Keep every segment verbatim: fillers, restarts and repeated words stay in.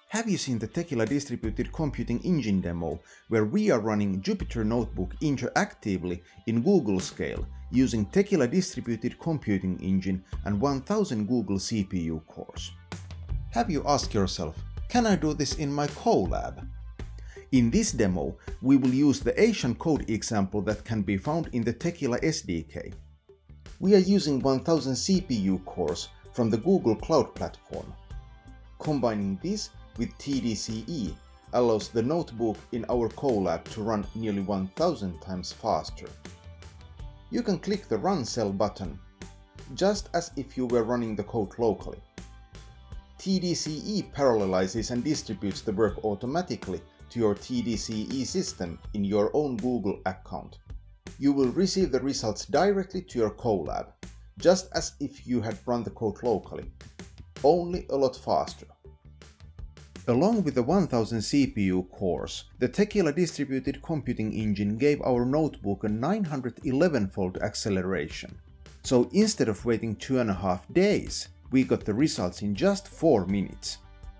Have you seen the Techila Distributed Computing Engine demo, where we are running Jupyter Notebook interactively in Google scale using Techila Distributed Computing Engine and one thousand Google C P U cores? Have you asked yourself, can I do this in my Colab? In this demo, we will use the Asian code example that can be found in the Techila S D K. We are using one thousand C P U cores from the Google Cloud platform. Combining this with T D C E allows the notebook in our Colab to run nearly one thousand times faster. You can click the Run Cell button, just as if you were running the code locally. T D C E parallelizes and distributes the work automatically to your T D C E system in your own Google account. You will receive the results directly to your Colab, just as if you had run the code locally, only a lot faster. Along with the one thousand C P U cores, the Techila Distributed Computing Engine gave our notebook a nine hundred eleven fold acceleration. So instead of waiting two and a half days, we got the results in just four minutes.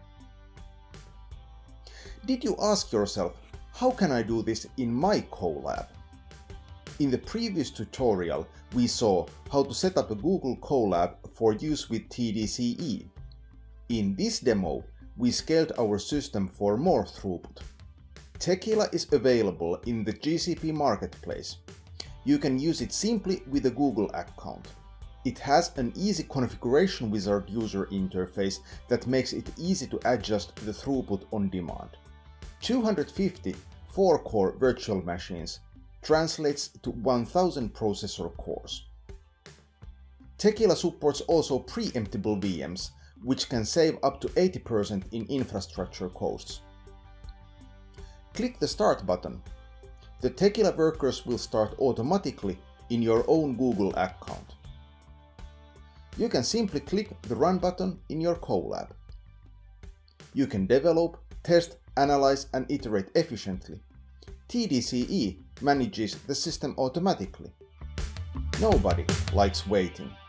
Did you ask yourself, how can I do this in my Colab? In the previous tutorial, we saw how to set up a Google Colab for use with T D C E. In this demo, we scaled our system for more throughput. Techila is available in the G C P marketplace. You can use it simply with a Google account. It has an easy configuration wizard user interface that makes it easy to adjust the throughput on demand. two hundred fifty four core virtual machines translates to one thousand processor cores. Techila supports also preemptible V Ms, which can save up to eighty percent in infrastructure costs. Click the Start button. The Techila workers will start automatically in your own Google account. You can simply click the Run button in your Colab. You can develop, test, analyze and iterate efficiently. T D C E manages the system automatically. Nobody likes waiting.